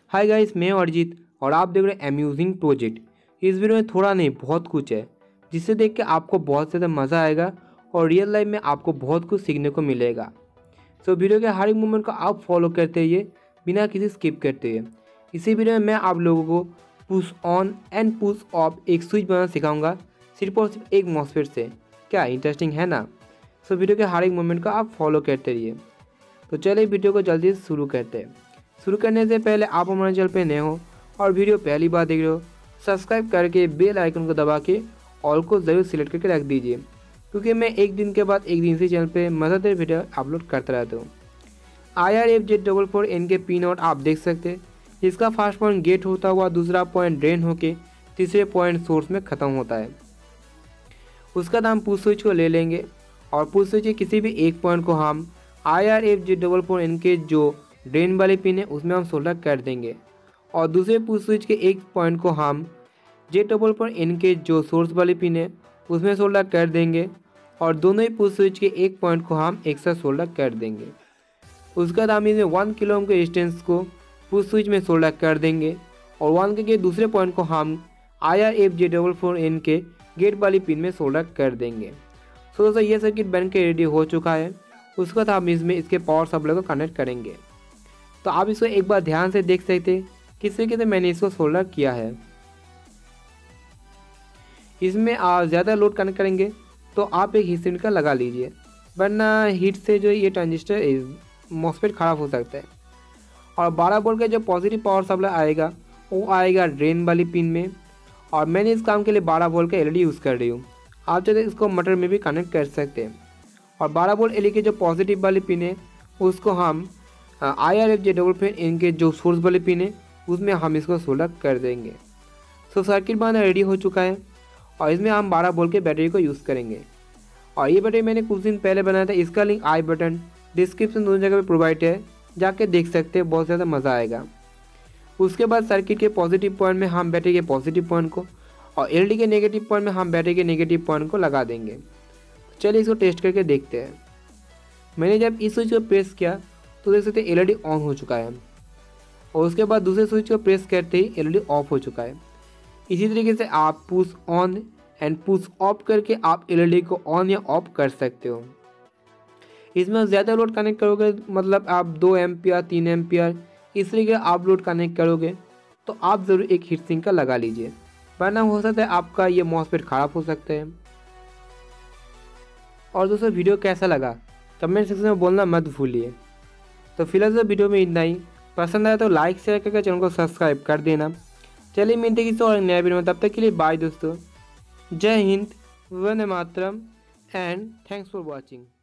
Hi guys, मैं अरिजीत और आप देख रहे हैं अम्यूजिंग प्रोजेक्ट। इस वीडियो में थोड़ा नहीं बहुत कुछ है जिसे देख के आपको बहुत ज़्यादा मज़ा आएगा और रियल लाइफ में आपको बहुत कुछ सीखने को मिलेगा। सो वीडियो के हर एक मूवमेंट को आप फॉलो करते रहिए बिना किसी स्किप करते हुए। इसी वीडियो में मैं आप लोगों को push on and push off एक स्विच बनाना सिखाऊंगा सिर्फ और सिर्फ एक मॉसफेट से। क्या इंटरेस्टिंग है ना? सो वीडियो के हर एक मूवमेंट को आप फॉलो करते रहिए। तो चलिए वीडियो को जल्दी से शुरू करते हैं। शुरू करने से पहले आप हमारे चैनल पे नए हो और वीडियो पहली बार देख रहे हो, सब्सक्राइब करके बेल आइकन को दबा के ऑल को ज़रूर सिलेक्ट करके रख दीजिए, क्योंकि मैं एक दिन के बाद एक दिन से चैनल पे मज़ेदार वीडियो अपलोड करता रहता हूँ। IRFZ44N के पिन आउट आप देख सकते हैं, जिसका फर्स्ट पॉइंट गेट होता हुआ दूसरा पॉइंट ड्रेन होके तीसरे पॉइंट सोर्स में ख़त्म होता है। उसका हम पुश स्विच को ले लेंगे और पुश स्विच के किसी भी एक पॉइंट को हम IRFZ44N के जो ड्रेन वाले पिन है उसमें हम सोल्डर कर देंगे और दूसरे पुश स्विच के एक पॉइंट को हम J44N के जो सोर्स वाले पिन है उसमें सोल्डर कर देंगे और दोनों ही पुश स्विच के एक पॉइंट को हम एक साथ सोल्डर कर देंगे। उसके बाद हम इसमें 1 किलो ओम के रेजिस्टेंस को पुश स्विच में सोल्डर कर देंगे और 1 के दूसरे पॉइंट को हम IRFZ44N के गेट वाली पिन में सोल्डर कर देंगे। सो दोस्तों, ये सर्किट बन के रेडी हो चुका है। उसके बाद हम इसमें इसके पावर सप्लाई को कनेक्ट करेंगे। तो आप इसको एक बार ध्यान से देख सकते हैं किस तरीके से मैंने इसको सोल्डर किया है। इसमें आप ज़्यादा लोड कनेक्ट करेंगे तो आप एक हीट सिंक का लगा लीजिए, वरना हीट से जो ये ट्रांजिस्टर मॉसफेट ख़राब हो सकता है। और 12 वोल्ट का जो पॉजिटिव पावर सप्लाई आएगा वो आएगा ड्रेन वाली पिन में, और मैंने इस काम के लिए 12 वोल्ट का LED यूज़ कर रही हूँ। आप चाहे इसको मटर में भी कनेक्ट कर सकते हैं। और 12 वोल्ट LED की जो पॉजिटिव वाली पिन है उसको हम IRFZ44N के जो सोर्स वाले पिन है उसमें हम इसको सोल्डर कर देंगे। सो सर्किट बनाना रेडी हो चुका है और इसमें हम 12 वोल्ट के बैटरी को यूज़ करेंगे। और ये बैटरी मैंने कुछ दिन पहले बनाया था, इसका लिंक आई बटन डिस्क्रिप्शन दोनों जगह पे प्रोवाइड है, जाके देख सकते हैं, बहुत ज़्यादा मज़ा आएगा। उसके बाद सर्किट के पॉजिटिव पॉइंट में हम बैटरी के पॉजिटिव पॉइंट को और LED के नेगेटिव पॉइंट में हम बैटरी के नेगेटिव पॉइंट को लगा देंगे। चलिए इसको टेस्ट करके देखते हैं। मैंने जब इस स्विच को प्रेस किया तो देख सकते हैं LED ऑन हो चुका है और उसके बाद दूसरे स्विच को प्रेस करते ही LED ऑफ हो चुका है। इसी तरीके से आप push on and push off करके आप LED को ऑन या ऑफ कर सकते हो। इसमें ज़्यादा लोड कनेक्ट करोगे, मतलब आप 2 एम्पियर 3 एम्पियर इस तरीके आप लोड कनेक्ट करोगे तो आप ज़रूर एक हीट सिंक का लगा लीजिए, वरना हो सकता है आपका ये मॉसफेट ख़राब हो सकते हैं। और दोस्तों, वीडियो कैसा लगा कमेंट सेक्शन में बोलना मत भूलिए। तो फिलहाल से वीडियो में इतना ही। पसंद आया तो लाइक शेयर करके चैनल को सब्सक्राइब कर देना। चलिए मिलते किसी और नया वीडियो में, तब तक के लिए बाय दोस्तों। जय हिंद, वंदे मातरम एंड थैंक्स फॉर वॉचिंग।